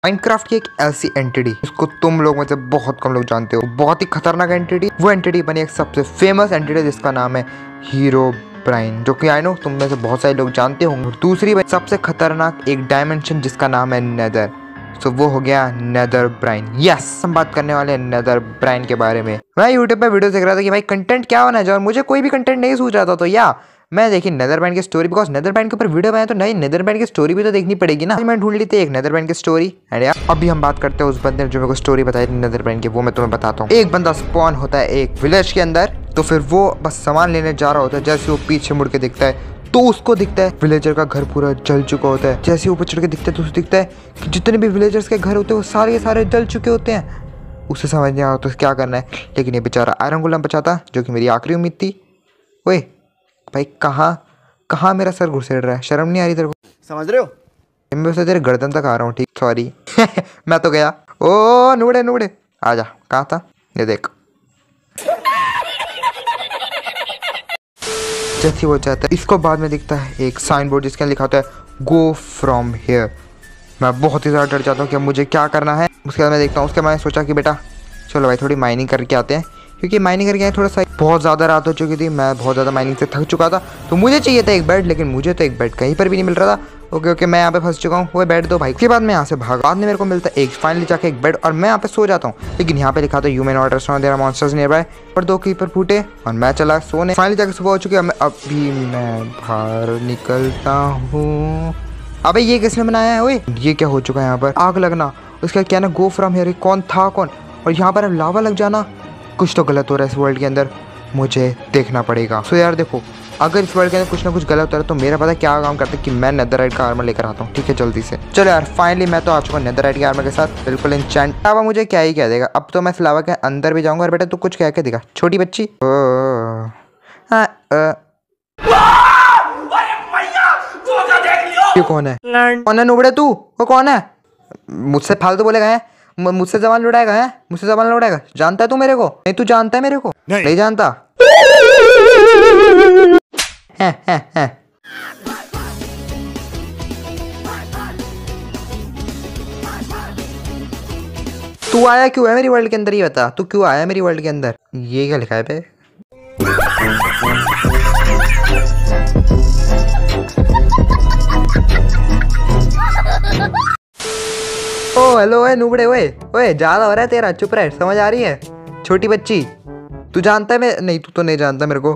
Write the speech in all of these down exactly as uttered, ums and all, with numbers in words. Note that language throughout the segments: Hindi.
माइनक्राफ्ट की एक ऐसी एंटिटी जिसको तुम लोग में से बहुत कम लोग जानते हो, बहुत ही खतरनाक एंटिटी। वो एंटिटी बनी एक सबसे फेमस एंटिटी जिसका नाम है हीरोब्राइन, जो कि आई नो तुम में से बहुत सारे लोग जानते होंगे। दूसरी सबसे खतरनाक एक डायमेंशन जिसका नाम है नेदर, तो वो हो गया नेदरब्राइन। यस, हम बात करने वाले हैं नेदरब्राइन के बारे में। मैं यूट्यूब पे वीडियो देख रहा था कि भाई कंटेंट क्या होना चाहिए, और मुझे कोई भी कंटेंट नहीं सूझ रहा था, तो या मैं देखी नेदरब्राइन की स्टोरी, बिकॉज नेदरब्राइन के ऊपर वीडियो बनाया तो नहीं, नेदरब्राइन की स्टोरी भी तो देखनी पड़ेगी ना। मैं ढूंढ ली थी एक नेदरब्राइन की स्टोरी। एंड यार अभी हम बात करते हैं उस बंदे ने जो मेरे को स्टोरी बताई थी नेदरब्राइन की, वो मैं तुम्हें बताता हूँ। एक बंदा स्पॉन होता है एक विलेज के अंदर, तो फिर वो बस सामान लेने जा रहा होता है। जैसे वो पीछे मुड़ के दिखता है तो उसको दिखता है विलेजर का घर पूरा जल चुका होता है। जैसे ऊपर चढ़ के दिखता है तो उसे दिखता है कि जितने भी विलेजर्स के घर होते हैं वो सारे के सारे जल चुके होते हैं। उसे समझ नहीं आता क्या करना है, लेकिन ये बेचारा आयरन गोलम बचाता, जो कि मेरी आखिरी उम्मीद थी। ओए भाई कहाँ कहाँ मेरा सर घुसेड़ रहा है, शर्म नहीं आ रही तेरे को? समझ रहे हो, मैं उसे तेरे गर्दन तक आ रहा हूँ। ठीक, सॉरी मैं तो गया। ओ नूड़े नूड़े आजा, कहाँ था ये देख। जैसे वो चाहता है, इसको बाद में दिखता है एक साइन बोर्ड जिसके लिखा होता है गो फ्रॉम हियर। मैं बहुत ही ज़्यादा डर जाता हूँ कि अब मुझे क्या करना है। उसके बाद मैं देखता हूँ, उसके बाद मैंने सोचा कि बेटा चलो भाई थोड़ी माइनिंग करके आते हैं, क्योंकि माइनिंग करके आए थोड़ा सा, बहुत ज़्यादा रात हो चुकी थी, मैं बहुत ज़्यादा माइनिंग से थक चुका था, तो मुझे चाहिए था एक बेड, लेकिन मुझे तो एक बेड कहीं पर भी नहीं मिल रहा था। ओके ओके मैं यहाँ पे फंस चुका हूँ, वो बेड दो भाई। उसके बाद मैं यहाँ से भागा, बाद में मेरे को मिलता है एक फाइनली जाके एक बेड, और मैं यहाँ पे सो जाता हूँ। लेकिन यहाँ पे लिखा था human order restaurant there are monsters near by दो कीपर फूटे और मैं चला सोने। फाइनली जाके सुबह हो चुकी है, अभी मैं बाहर निकलता हूँ। अबे ये किसने बनाया है? ओए ये क्या हो चुका है यहाँ पर? आग लगना, उसका क्या ना गो फ्रॉम हियर, कौन था कौन? और यहाँ पर लावा लग जाना, कुछ तो गलत हो रहा है इस वर्ल्ड के अंदर, मुझे देखना पड़ेगा। सो यार देखो, अगर इस वर्ल्ड के अंदर कुछ ना कुछ गलत हो रहा है तो मेरा पता क्या काम करता है कि मैं नेदरराइट का आर्मर लेकर आता हूँ। ठीक है जल्दी से चलो यार, फाइनली मैं तो आ चुका हूँ नेदरराइट के आर्मर के साथ, बिल्कुल एन्चेंट। लावा मुझे क्या ही कह देगा, अब तो मैं इस लावा के अंदर भी जाऊँगा। और बेटा तू कुछ कह के दिखा, छोटी बच्ची। ये कौन है? कौन है नुबड़े तू? वो कौन है? मुझसे फालतू बोलेगा है, मुझसे जबान लुटाएगा है, मुझसे जबान लुटाएगा? जानता है तू मेरे को? नहीं तू जानता है मेरे को? नहीं, नहीं जानता। है, है, है। तू आया क्यों है मेरी वर्ल्ड के अंदर, ये बता, तू क्यों आया मेरी वर्ल्ड के अंदर? ये क्या लिखा है पे? ओ हेलो ओए नुबड़े, ओए ओए ज्यादा हो रहा है तेरा, चुप रह, समझ आ रही है? छोटी बच्ची तू जानता है मैं? नहीं तू तो नहीं जानता मेरे को।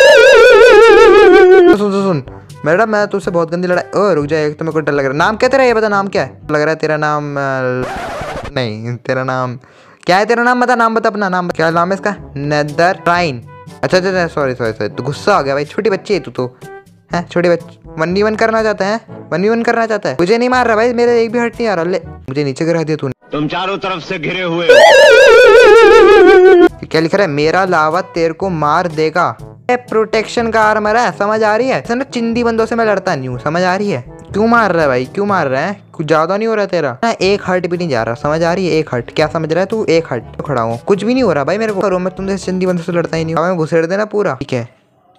सुन सुन सुन मैडम, मैं तुझसे बहुत गंदी लड़ाई। ओ रुक जाए, एक तो मेरे को डर लग रहा है। नाम क्या तेरा, ये बता नाम क्या है? लग रहा है तेरा नाम नहीं, तेरा नाम क्या है? तेरा नाम बता, नाम बता अपना नाम। क्या नाम है इसका? नेदरब्राइन। अच्छा अच्छा सॉरी सॉरी सॉरी, तू गुस्सा आ गया भाई, छोटी बच्ची है तू तो है। छोटी बच्ची वन वी वन करना चाहता है, वन वी वन करना चाहता है। मुझे नहीं मार रहा भाई, मेरे एक भी हट नहीं आ रहा। ले मुझे नीचे गिरा दिया तूने। तुम चारों तरफ से घिरे हुए। क्या लिख रहा है? मेरा लावा तेरे को मार देगा। प्रोटेक्शन का आर्मर है, समझ आ रही है? ना चिंदी बंदों से मैं लड़ता नहीं हूँ, समझ आ रही है? क्यों मार रहा है भाई, क्यों मार रहा है? कुछ ज्यादा नहीं हो रहा तेरा ना? एक हर्ट भी नहीं जा रहा, समझ आ रही है? एक हर्ट क्या समझ रहा है तू? एक हर्ट तो खड़ा हूँ, कुछ भी नहीं हो रहा भाई मेरे को। करो मैं तुमसे चिंदी बंदों से लड़ता ही नहीं हूँ, घुसेड़ देना पूरा। ठीक है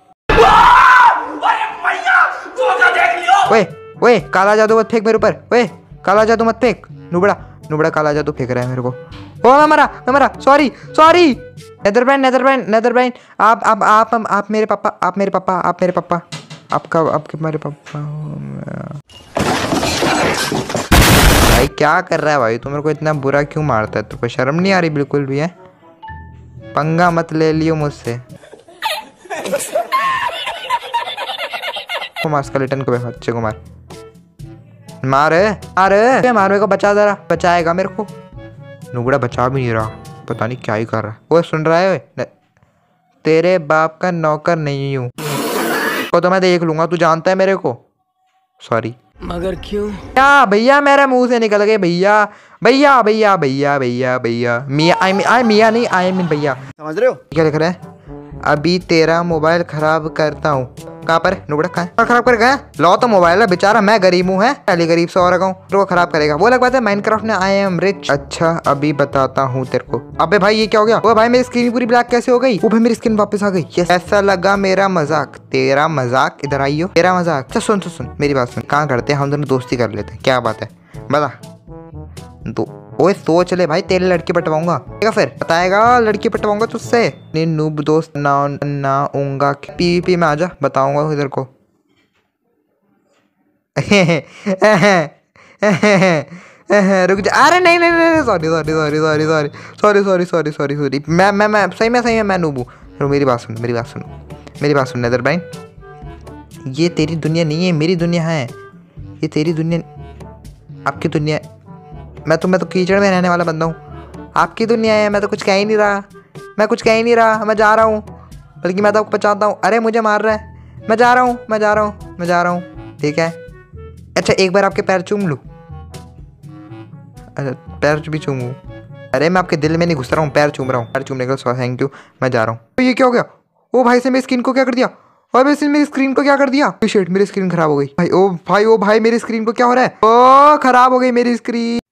ओए ओए काला जादू मत फेंक मेरे ऊपर, ओए काला जादू मत फेंक। नुबड़ा नुबड़ा काला जादू फेंक रहा है मेरे को। ओ मैं मरा, मैं मरा, सॉरी सॉरी। नेदरब्राइन नेदरब्राइन नेदरब्राइन आप आप आप आप, आप मेरे पापा, आप मेरे पापा, आप मेरे पापा, आपका आपके मेरे पापा। भाई क्या कर रहा है भाई तू? मेरे को इतना बुरा क्यों मारता है? तुमको शर्म नहीं आ रही बिल्कुल भी है? पंगा मत ले लियो मुझसे। मार स्केलेटन को, बच्चे को मार मार मार मार मेरे को, बचा जरा, बचाएगा मेरे को। नुबड़ा बचा भी नहीं रहा, पता नहीं क्या ही कर रहा है। वो सुन रहा है? वे तेरे बाप का नौकर नहीं हूँ, वो तो मैं देख लूंगा, तू जानता है मेरे को। सॉरी मगर क्यों? क्या भैया मेरे मुंह से निकल गए भैया, भैया भैया भैया भैया भैया मियाँ, आई आई मियाँ नहीं, आई मीन भैया, समझ रहे हो? क्या लिख रहा है? अभी तेरा मोबाइल खराब करता हूँ। कहाँ पर नुबड़ा? कहाँ खराब कर गया? लो तो मोबाइल है बेचारा, मैं गरीब हूँ है, पहले गरीब से और रखा हूँ, तो वो खराब करेगा। वो अलग बात है, माइनक्राफ्ट ने आई एम रिच। अच्छा अभी बताता हूँ तेरे को। अबे भाई ये क्या हो गया? वो भाई मेरी स्क्रीन पूरी ब्लैक कैसे हो गई? वो भाई मेरी स्क्रीन वापस आ गई। यस, ऐसा लगा मेरा मजाक, तेरा मजाक, इधर आइयो, तेरा मजाक। अच्छा सुन सुन सुन मेरी बात सुन, कहाँ करते हैं हम दोनों दोस्ती कर लेते हैं, क्या बात है बता? तो ओए सोच ले भाई, तेरे लड़की पटवाऊंगा ठीक है, फिर बताएगा लड़की पटवाऊंगा तुझसे। नहीं नूब दोस्त ना ना ऊंगा पी पी में आजा, बताऊंगा इधर को। रुक जा, अरे नहीं नहीं नहीं sorry sorry sorry sorry sorry sorry sorry sorry sorry sorry मैं मैं मैं सही में सही में मैं नूब हूँ। मेरी बात सुन, मेरी बात सुन, मेरी बात सुन नदर भाई, ये तेरी दुनिया नहीं है, मेरी दुनिया है। ये तेरी दुनिया, आपकी दुनिया। मैं तो मैं तो कीचड़ में रहने वाला बंदा हूँ, आपकी दुनिया है। मैं तो कुछ कह ही नहीं रहा, मैं कुछ कह ही नहीं रहा, मैं जा रहा हूँ, बल्कि मैं तो आपको बचाता हूँ। अरे मुझे मार रहा है, मैं जा रहा हूँ, मैं जा रहा हूँ, मैं जा रहा हूँ, ठीक है। अच्छा एक बार आपके पैर चूम लूँ? अच्छा पैर भी चूमूँ? अरे मैं आपके दिल में नहीं घुस रहा हूँ, पैर चूम रहा हूँ। पैर चूमने का थैंक यू, मैं जा रहा हूँ। तो ये क्या हो गया? ओ भाई से मेरी स्क्रीन को क्या कर दिया? और वैसे मेरी स्क्रीन को क्या कर दिया? शिट मेरी स्क्रीन खराब हो गई भाई। ओ भाई ओ भाई मेरी स्क्रीन को क्या हो रहा है? ओ खराब हो गई मेरी स्क्रीन।